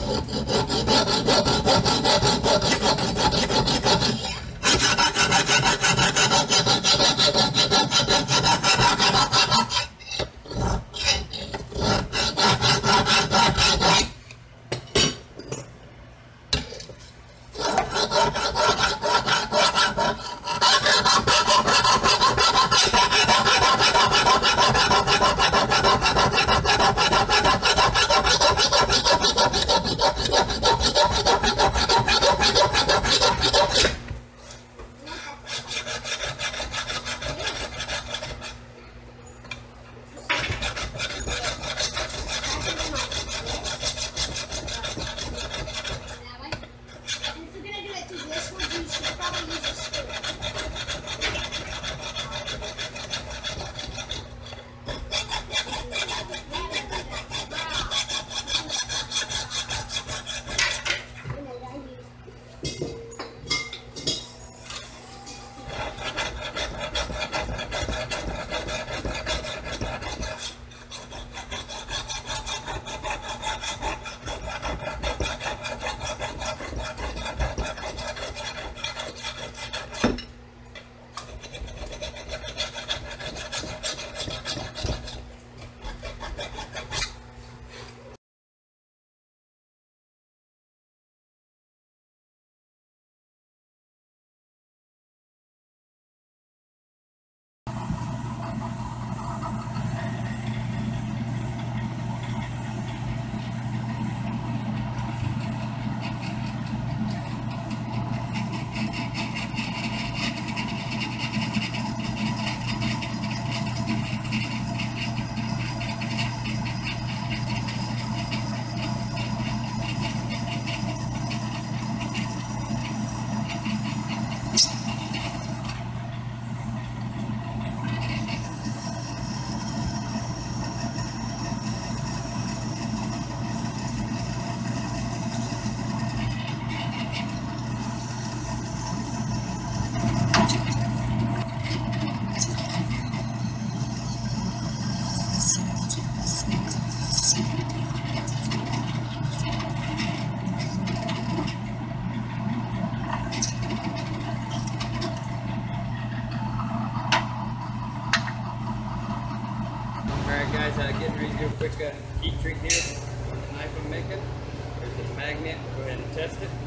Getting ready to do a quick heat treat here with the knife I'm making. There's the magnet. Go ahead and test it.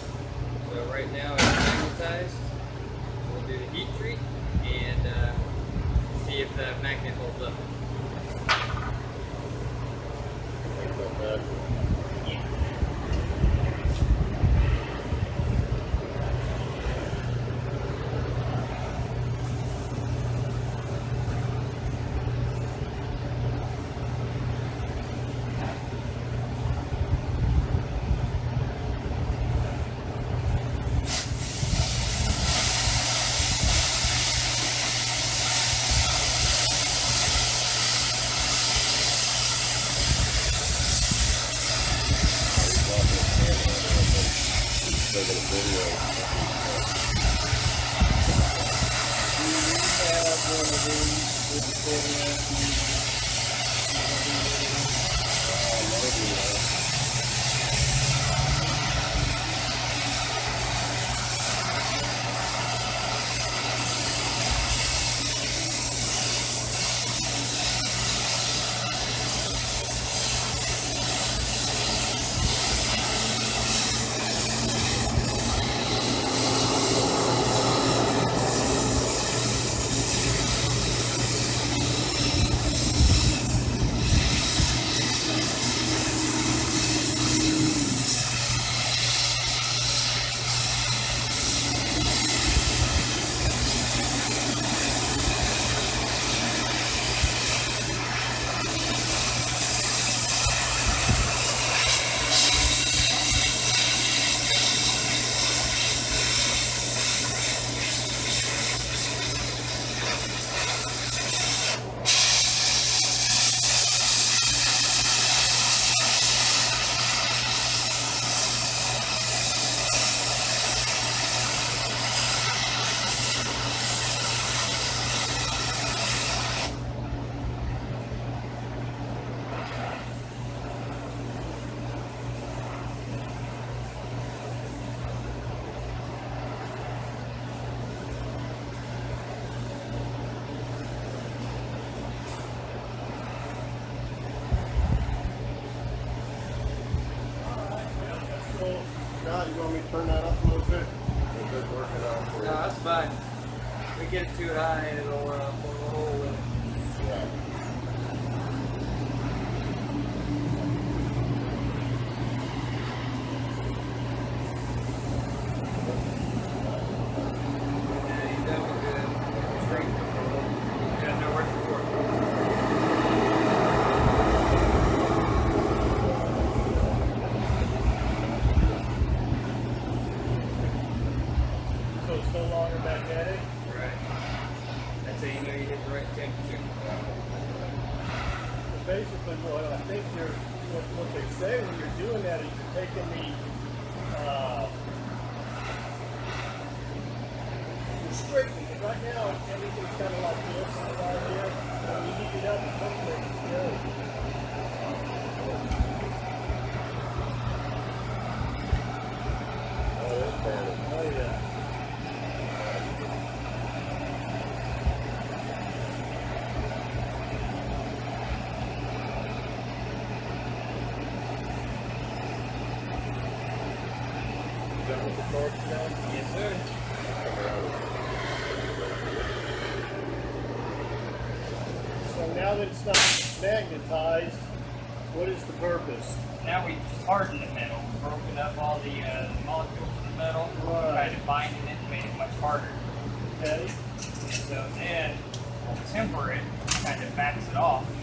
So right now it's magnetized. So we'll do the heat treat and see if the magnet holds up. turn that up a little bit? Is it working out for No, you? that's fine. We get it too high and it'll blow a hole in it. Yeah. Yeah, you done with the straight. Yeah, no worse for it. So it's no longer magnetic? Right. That's how you know you hit the right temperature. Basically, what I think what they say when you're doing that is you're taking you're straightening it. Right now, everything's kind of like this right here. When you heat it up, it's perfect. It's good. Oh, that's bad. Oh, yeah. Done with the torch now? Yes, sir. So now that it's not magnetized, what is the purpose? Now we've just hardened the metal, broken up all the molecules of the metal, Right. tried to bind it and made it much harder. Okay. And so then we'll temper it, kind of backs it off,